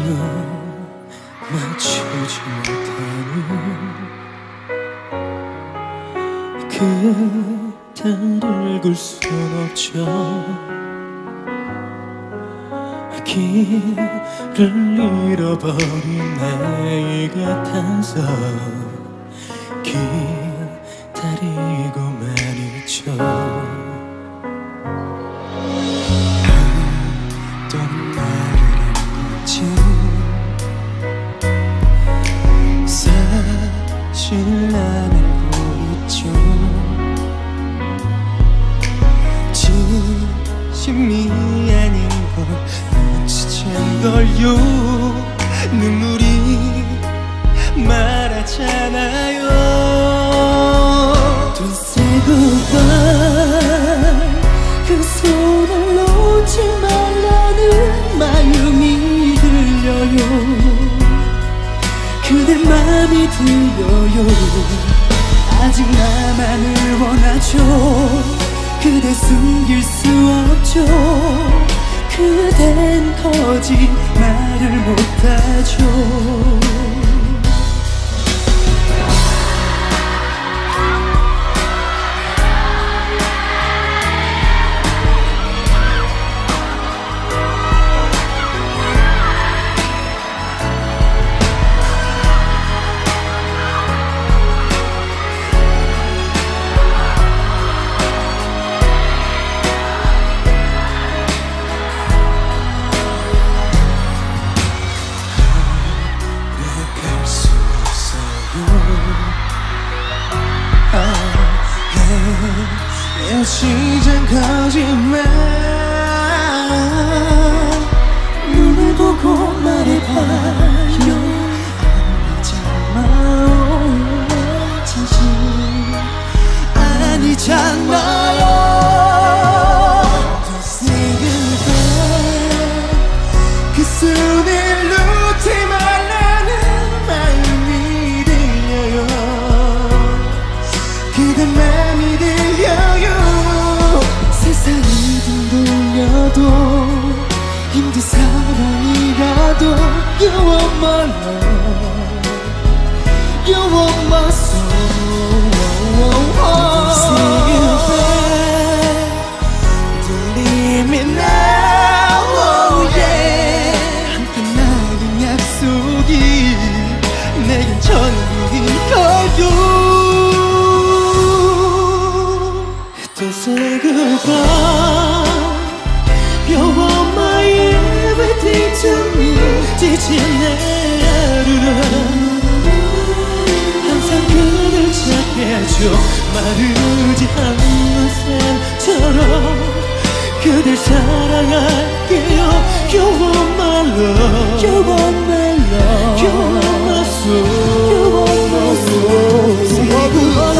맞추지 못하는 그대를 굴 순 없죠. 길을 잃어버린 나이 같아서 기다리고만 있죠. 아무도 말을 안 묻지 사실 난 알고 있죠. 진심이 아닌 걸 눈치챈걸요. 눈물이 말하잖아요. Don't say goodbye. 그 손을 놓지 말라는 마음이 들려요. 그대 맘이 들려요. 아직 나만을 원하죠. 그대 숨길 수 없죠. 그댄 거짓말을 못하죠. 시작 거짓말 눈을 보고 말해봐요. 아니잖아요. 진심 아니잖아요. 그 손을 놓지 말라는 마음이 들려요. 그대 맘이 들려요. 세상이 등 돌려도 힘든 사랑이라도 You are my love. You are my soul. Don't say you back. Don't leave me now. Oh yeah. 함께 나눈 약속이 내겐 전부인 걸요. Don't say goodbye. You are my everything to me. 지친 내 하루는 항상 그댈 찾게해줘. 마르지 않는 샘처럼 그댈 사랑할게요. You are my love. You are my love. You are my soul. You are my soul.